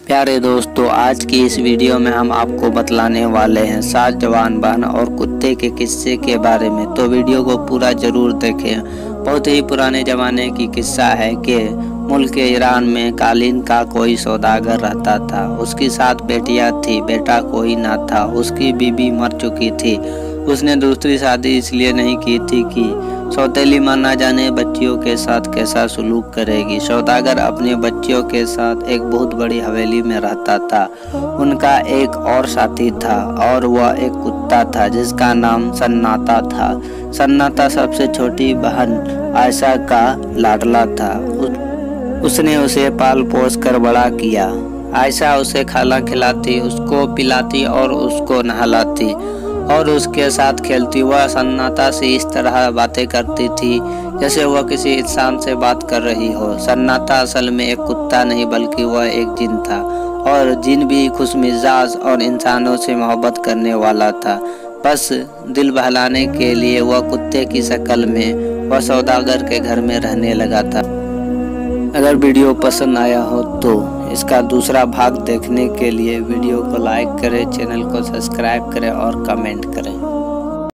प्यारे दोस्तों, आज की इस वीडियो में हम आपको बतलाने वाले हैं 7 जवान बहन और कुत्ते के किस्से के बारे में। तो वीडियो को पूरा जरूर देखें। बहुत ही पुराने ज़माने की किस्सा है कि मुल्क ईरान में कालीन का कोई सौदागर रहता था। उसकी 7 बेटियां थी, बेटा कोई ना था। उसकी बीवी मर चुकी थी। उसने दूसरी शादी इसलिए नहीं की थी कि सौतेली मां ना जाने बच्चियों के साथ कैसा सलूक करेगी। सौदागर अपने बच्चियों के साथ एक बहुत बड़ी हवेली में रहता था। उनका एक और साथी था और वह एक कुत्ता था जिसका नाम सन्नाटा था। सन्नाटा सबसे छोटी बहन आयशा का लाडला था। उसने उसे पाल पोस कर बड़ा किया। आयशा उसे खाना खिलाती, उसको पिलाती और उसको नहलाती और उसके साथ खेलती। वह सन्नाटा से इस तरह बातें करती थी जैसे वह किसी इंसान से बात कर रही हो। सन्नाटा असल में एक कुत्ता नहीं बल्कि वह एक जिन था, और जिन भी खुशमिजाज और इंसानों से मोहब्बत करने वाला था। बस दिल बहलाने के लिए वह कुत्ते की शक्ल में वह सौदागर के घर में रहने लगा था। अगर वीडियो पसंद आया हो तो इसका दूसरा भाग देखने के लिए वीडियो को लाइक करें, चैनल को सब्सक्राइब करें और कमेंट करें।